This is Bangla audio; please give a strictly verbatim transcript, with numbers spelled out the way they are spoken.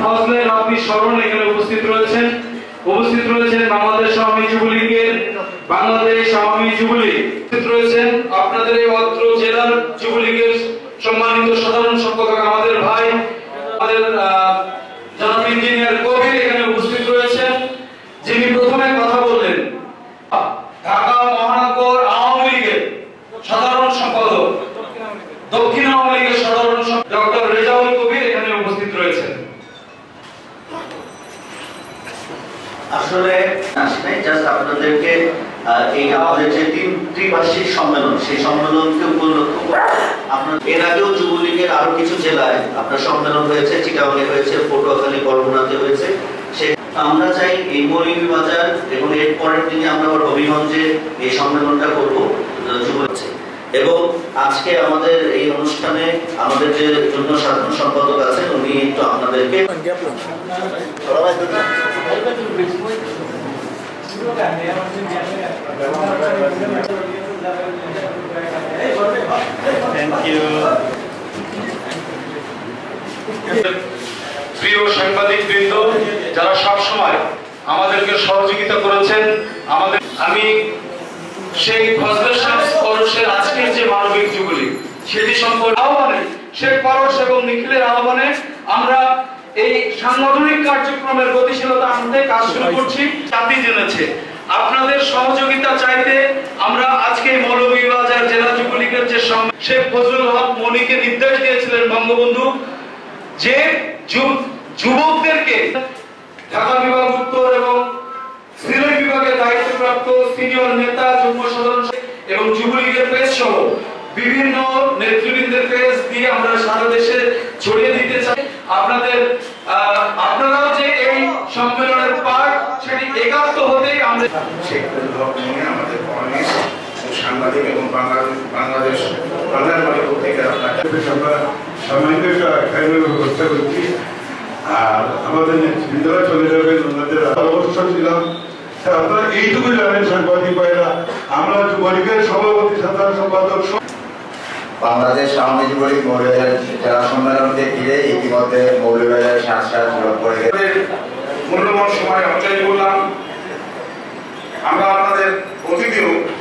ফজলে রাব্বি শরণ এখানে উপস্থিত রয়েছেন। উপস্থিত রয়েছেন বাংলাদেশ আওয়ামী যুবলীগের বাংলাদেশ আওয়ামী যুবলীগ উপস্থিত রয়েছেন আপনাদের এই অত্র জেলার যুবলীগের সম্মানিত সাধারণ সম্পাদক আমাদের ভাই আমাদের জনাব ইঞ্জিনিয়ার কবির এখানে উপস্থিত রয়েছেন, যিনি প্রথমে কথা বললেন। ঢাকা মহানগর আওয়ামী লীগের সাধারণ সম্পাদক, দক্ষিণ আওয়ামী লীগের সাধারণ সম্পাদক ডক্টর রেজাউল কবির এখানে উপস্থিত রয়েছেন। আসলে আসলে জাস্ট আপনাদেরকে এই আমাদের যে তিন ত্রিবার্ষিক সম্মেলন, সেই সম্মেলনকে উপলক্ষ করে আপনার এর আগেও যুবলীগের আরো কিছু জেলায় আপনার সম্মেলন হয়েছে, চিটাগাংয়ে হয়েছে, পটুয়াখালী, বরগুনাতে হয়েছে। আমরা চাই এই মৌলভীবাজার এবং এর পরের দিনে আমরা আবার হবিগঞ্জে এই সম্মেলনটা করবো যুবলীগ। এবং আজকে আমাদের এই অনুষ্ঠানে আমাদের যে যুগ্ম সাধারণ সম্পাদক আছেন উনি তো আপনাদেরকে প্রিয় সাংবাদিক বৃন্দ যারা সবসময় আমাদেরকে সহযোগিতা করেছেন, আমাদের আমি সেই ফজলে শামস পরশের আজকের যে মানবিক যুবলীগ সেটি সম্পর্কে আহ্বানে শেখ পরশ এবং নিখিলের আহ্বানে আমরা এই সাংগঠনিক কার্যক্রমের গতিশীলতা আনতে কাজ শুরু করছি। জাতি জেনেছে আপনাদের সহযোগিতা চাইতে আমরা আজকে মৌলভীবাজার জেলা যুবলীগের যে শেখ ফজলুল হক মনিকে নির্দেশ দিয়েছিলেন বঙ্গবন্ধু যে যুবকদেরকে ঢাকা বিভাগ উত্তর এবং সিলেট বিভাগের দায়িত্বপ্রাপ্ত সিনিয়র নেতা, যুগ্ম সাধারণ এবং যুবলীগের পেজ সহ বিভিন্ন নেতৃবৃন্দের পেজ দিয়ে আমরা সারা দেশে ছড়িয়ে দিতে চাই। আপনাদের আপনারাও যে এই সম্মেলনের পার্ট সেটি একাত্ম হতেই আমরা শেখ ফজলুল হক নিয়ে আমাদের কমিউনিস্ট সাংবাদিক এবং বাংলাদেশ বাংলার বাড়ি পত্রিকার আমরা সামান্য একটা ব্যবস্থা করছি। আর আমাদের নেতৃবৃন্দরা চলে যাবেন, ওনাদের অবশ্য ছিলাম। আপনারা এইটুকুই জানেন সাংবাদিক ভাইরা, আমরা যুবলীগের সভাপতি সাধারণ সম্পাদক বাংলাদেশ আওয়ামী যুবলীগ মৌলভীবাজার জেলা সম্মেলনকে ঘিরে ইতিমধ্যে মৌলভীবাজারের সাংসদ জোর করে গেছে। মূল্যবান সময় অপচয় করলাম। আমরা আপনাদের অতিথিও